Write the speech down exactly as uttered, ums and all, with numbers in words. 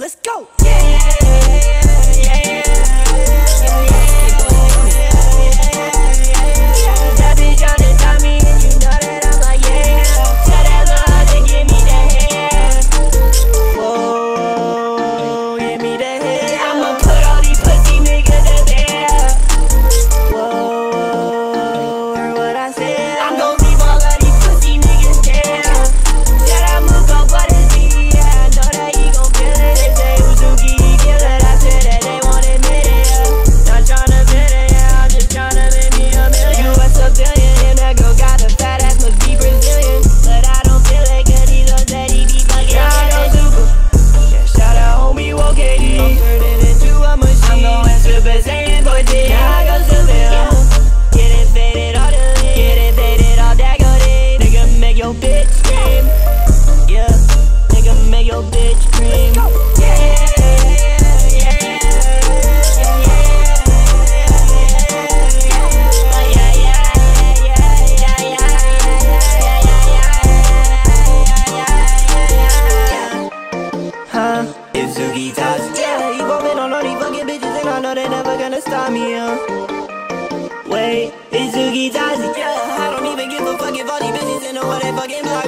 Let's go. Yeah, yeah, yeah, yeah, yeah. That bitch on the dummy, and you know that I'm like, yeah. Tell that love to give me the head. Whoa, give me the head. I'ma put all these pussy niggas to bed. Whoa, heard what I said. I'm gon' leave all of these pussy niggas dead. Said I'ma go for the Z, yeah. I know that he gon' feel it. They say Uzuki, he kill it. I said that they won't admit it, yeah. Not tryna fit it, yeah. I'm just tryna make me a million. You a civilian, and that girl got a fat ass, must be Brazilian. But I don't feel it, cause he looks that he be bugging. Yeah, I know Zuko. Yeah, shout out homie, Woke K D. I'm turning into a machine. I'm going super saiyan, boy, T. Yeah, I go civilian. Get it faded all the lean. Get it faded all that go day. Nigga, make your bitch scream. Yeah, nigga, make your bitch scream. Yeah, yeah, yeah, huh? It's XukiTazi. Yeah, you bumpin' on all these fucking bitches, and I know they never gonna stop me, yeah. Wait, it's XukiTazi. Yeah, I don't even give a fuck if all these bitches and know what they fucking block.